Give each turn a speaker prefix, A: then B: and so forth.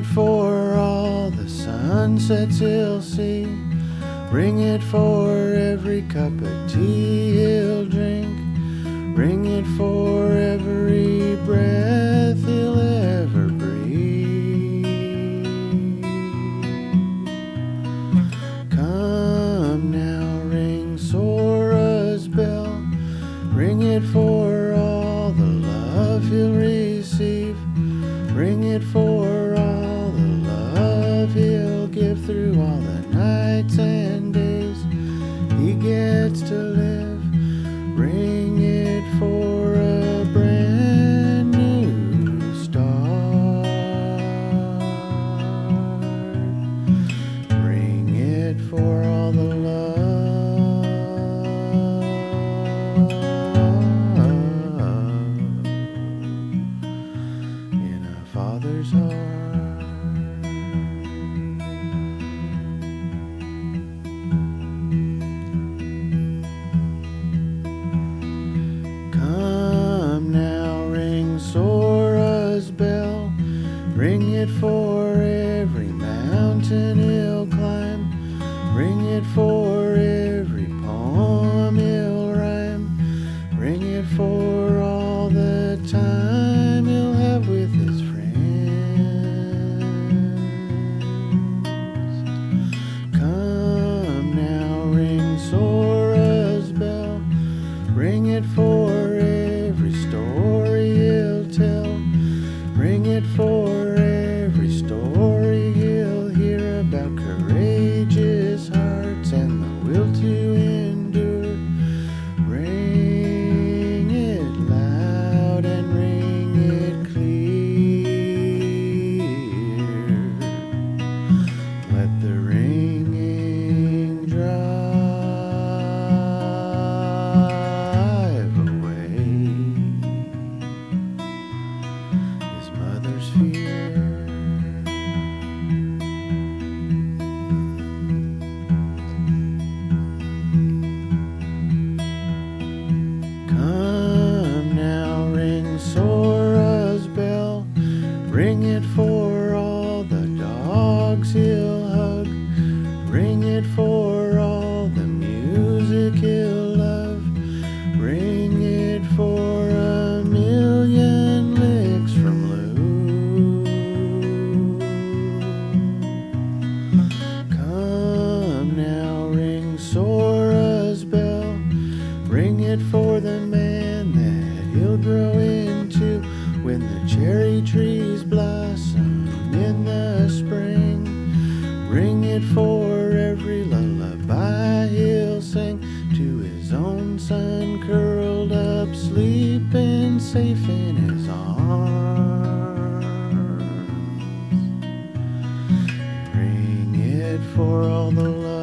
A: for all the sunsets he'll see. Bring it for every cup of tea he'll drink. Bring it for every breath he'll ever breathe. Come now, ring Sora's bell. Ring it for all the love he'll receive. Ring it for all the love he'll give through all the nights and days he gets to live. Ring it for a brand new start. Ring it for all the love in a father's heart. Come now, ring Sora's bell. Ring it for every mountain he'll climb. Ring it for every poem he'll rhyme. Ring it for all the time he'll have with his friends. Come now, ring Sora's bell. Ring it for every story he'll tell. Ring it for every story he'll hear about courageous hearts and the will to endure. Ring it loud and ring it clear. Let the ringing drive away his mother's fear. Come now, ring Sora's bell. Ring it for all the dogs he'll hug. Ring it for all the music he'll love. Ring it for a million licks from Lou. Come now, ring Sora's bell. Ring it for the man that he'll grow into when the cherry trees blossom in the spring. Ring it for every lullaby he'll sing to his own son curled up, sleeping safe in his arms. Ring it for all the love